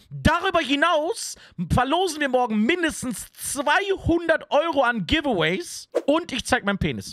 Darüber hinaus verlosen wir morgen mindestens 200 € an Giveaways und ich zeig meinen Penis.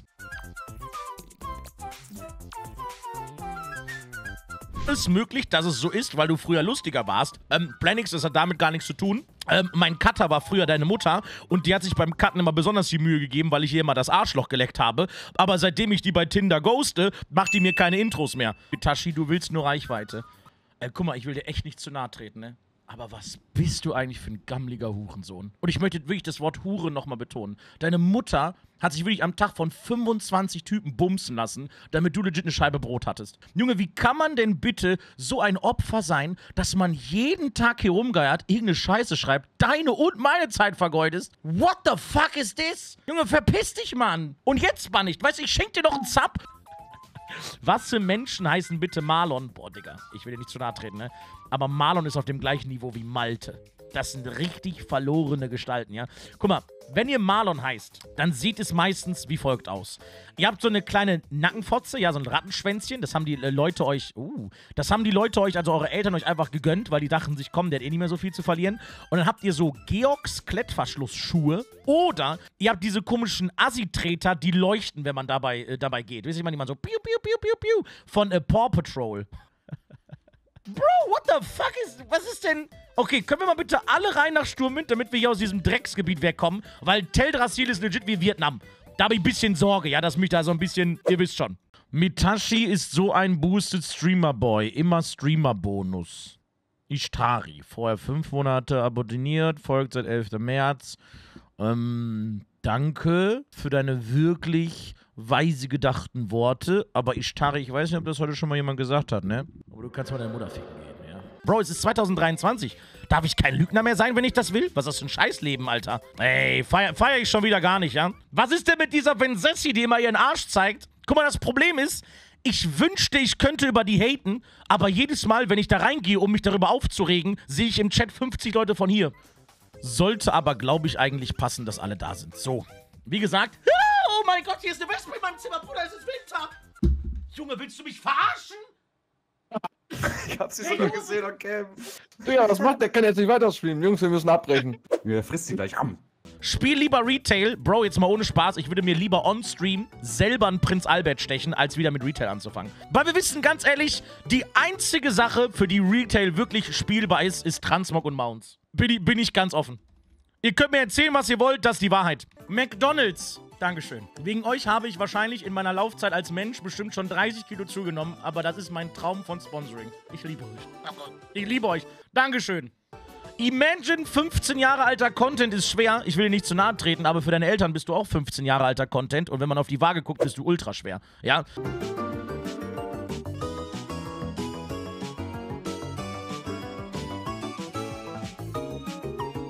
Ist möglich, dass es so ist, weil du früher lustiger warst. Planix, das hat damit gar nichts zu tun. Mein Cutter war früher deine Mutter und die hat sich beim Cutten immer besonders die Mühe gegeben, weil ich ihr immer das Arschloch geleckt habe. Aber seitdem ich die bei Tinder ghoste, macht die mir keine Intros mehr. Tashi, du willst nur Reichweite. Guck mal, ich will dir echt nicht zu nahe treten, ne? Aber was bist du eigentlich für ein gammeliger Hurensohn? Und ich möchte wirklich das Wort Hure nochmal betonen. Deine Mutter hat sich wirklich am Tag von 25 Typen bumsen lassen, damit du legit eine Scheibe Brot hattest. Junge, wie kann man denn bitte so ein Opfer sein, dass man jeden Tag hier rumgeiert, irgendeine Scheiße schreibt, deine und meine Zeit vergeudest? What the fuck is this? Junge, verpiss dich, Mann. Und jetzt mal nicht. Weißt du, ich schenk dir doch einen Zap. Was für Menschen heißen bitte Marlon? Boah, Digga, ich will dir nicht zu nahe treten, ne? Aber Marlon ist auf dem gleichen Niveau wie Malte. Das sind richtig verlorene Gestalten, ja? Guck mal, wenn ihr Marlon heißt, dann sieht es meistens wie folgt aus. Ihr habt so eine kleine Nackenfotze, ja, so ein Rattenschwänzchen. Das haben die Leute euch, also eure Eltern euch einfach gegönnt, weil die dachten sich, komm, der hat eh nicht mehr so viel zu verlieren. Und dann habt ihr so Georgs Klettverschlussschuhe. Oder ihr habt diese komischen Assi-Treter, die leuchten, wenn man dabei geht. Wisst ihr, die man so piu, piu, piu, piu, piu von Paw Patrol. Bro, what the fuck was ist denn? Okay, können wir mal bitte alle rein nach Sturmwind, damit wir hier aus diesem Drecksgebiet wegkommen? Weil Teldrassil ist legit wie Vietnam. Da habe ich ein bisschen Sorge, ja, dass mich da so ein bisschen, ihr wisst schon. Mitashi ist so ein Boosted Streamer-Boy. Immer Streamer-Bonus. Ishtari. Vorher 5 Monate abonniert, folgt seit 11. März. Danke für deine wirklich weise gedachten Worte. Aber Ishtari, ich weiß nicht, ob das heute schon mal jemand gesagt hat, ne? Aber du kannst mal deine Mutter ficken gehen, ja. Bro, es ist 2023. Darf ich kein Lügner mehr sein, wenn ich das will? Was ist das für ein Scheißleben, Alter? Ey, feier ich schon wieder gar nicht, ja? Was ist denn mit dieser Vincessi, die immer ihren Arsch zeigt? Guck mal, das Problem ist, ich wünschte, ich könnte über die haten, aber jedes Mal, wenn ich da reingehe, um mich darüber aufzuregen, sehe ich im Chat 50 Leute von hier. Sollte aber, glaube ich, eigentlich passen, dass alle da sind. So, wie gesagt, oh mein Gott, hier ist eine Wespe in meinem Zimmer, Bruder, es ist Winter. Junge, willst du mich verarschen? Ich hab sie sogar gesehen, okay. Ja, was macht der? Kann jetzt nicht weiterspielen. Jungs, wir müssen abbrechen. Ja, frisst sie gleich am. Spiel lieber Retail. Bro, jetzt mal ohne Spaß. Ich würde mir lieber on-stream selber einen Prinz Albert stechen, als wieder mit Retail anzufangen. Weil wir wissen, ganz ehrlich, die einzige Sache, für die Retail wirklich spielbar ist, ist Transmog und Mounts. Bin ich ganz offen. Ihr könnt mir erzählen, was ihr wollt, das ist die Wahrheit. McDonald's. Dankeschön. Wegen euch habe ich wahrscheinlich in meiner Laufzeit als Mensch bestimmt schon 30 Kilo zugenommen, aber das ist mein Traum von Sponsoring. Ich liebe euch. Ich liebe euch. Dankeschön. Imagine, 15 Jahre alter Content ist schwer. Ich will dir nicht zu nahe treten, aber für deine Eltern bist du auch 15 Jahre alter Content. Und wenn man auf die Waage guckt, bist du ultra schwer. Ja?